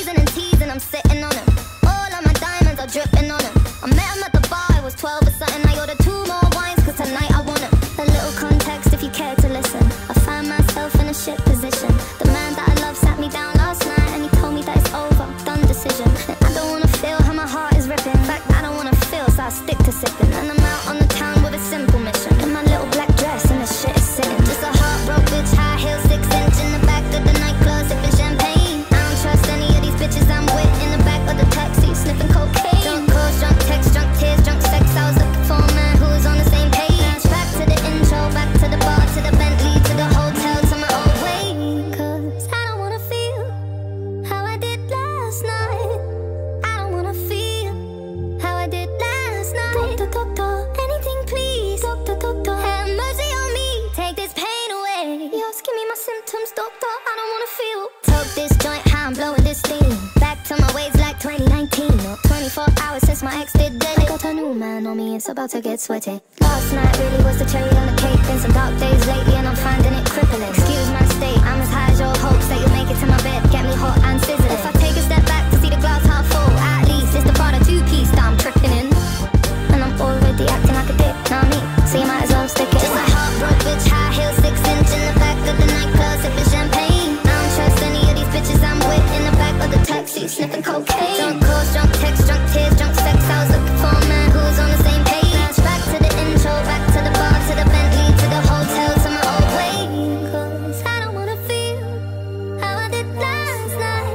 teasing and teasing, I'm sitting on him. All of my diamonds are dripping on him. I met him at the bar, I was 12 or something. I ordered 2 more wines, cause tonight I want him. A little context if you care to listen. I find myself in a shit position. The man that I love sat me down last night and he told me that it's over, done decision. And I don't wanna feel how my heart is ripping. In fact, I don't wanna feel, so I stick to sipping. And I'm out on the town with a simple mission. In my little black dress and the shit is sitting. Just a heartbroken bitch, high heels, 6 inch in the back of the nightclub, sipping champagne. I don't trust any of these bitches I'm with. In the back of the taxi, sniffing cocaine. Drunk calls, drunk texts, drunk tears, drunk sex. I was looking for a man who was on the same page. Back to the intro, back to the bar, to the Bentley, to the hotel, to my old way. Cause I don't wanna feel how I did last night. I don't wanna feel how I did last night. Doctor, anything please. Doctor, have mercy on me. Take this pain away. Yes, give me my symptoms, doctor. I don't wanna feel. Took this joint, how I'm blowing this steam. Back to my ways like 2019. Or 24 hours since my ex did dead. I got a new man on me, it's about to get sweaty. Last night really was the cherry on the cake. Been some dark days lately and I'm finding it crippling. Excuse my state, I'm as high as your hopes that you'll make it to my bed. Get me hot and sizzling. If I take a step back to see the glass half full, at least it's the Prada 2-piece that I'm tripping in. And I'm already acting like a dick, know me, so you might as well stick it. Just a heartbroken bitch, high heels, 6 inch in the back of the nightclub, sipping champagne. I don't trust any of these bitches I'm with. In the back of the taxi, sniffing cocaine. Drunk calls, drunk texts, drunk tears, drunk sex. I was looking for a man who was on the same page. Back to the intro, back to the bar, to the Bentley, to the hotel, to my old way. Cause I don't wanna feel how I did last night.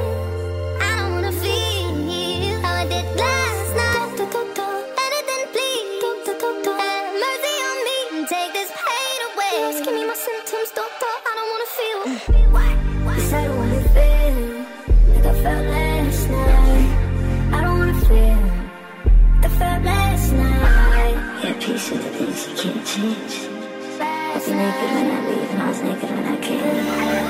I don't wanna feel how I did last night. Doctor, anything please. Doctor, have mercy on me and take this pain away. Just give me my symptoms, doctor. I don't wanna feel. Yes, I don't wanna feel like I felt last night. I don't wanna feel like I felt last night. Yeah, peace with the things you can't change. I was naked when I leave and I was naked when I came.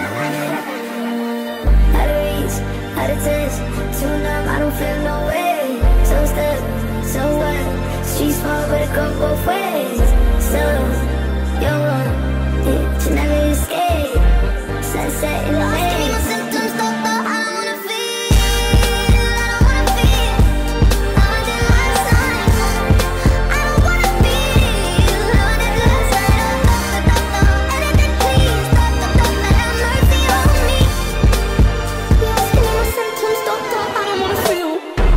Out of reach, out of touch, too numb, I don't feel no way. So stuck, so what? Streets fall but it goes both ways. So, you're wrong, yeah, you never escape. Sunset in the Give me rain. my symptoms, doctor. I don't wanna feel. I don't wanna feel how I did last night. I don't wanna feel how I did last night. Doctor, anything please. Doctor, have mercy on me. Yes, give me my symptoms, doctor. I don't wanna feel.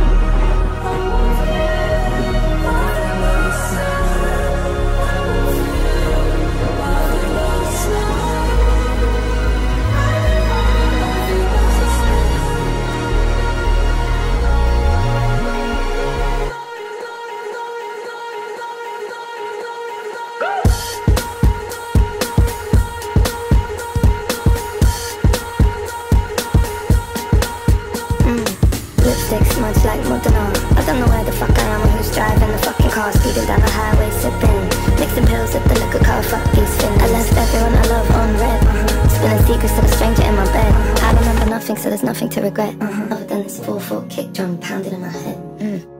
Lipstick smudged like Madonna. I don't know where the fuck I am or who's driving the fucking car, speeding down the highway, sipping, mixing pills with the liquor car, fuck these feelings. I left everyone I love on red, spilling secrets to the stranger in my bed. I remember nothing, so there's nothing to regret, other than this 4-4 kick drum pounding in my head.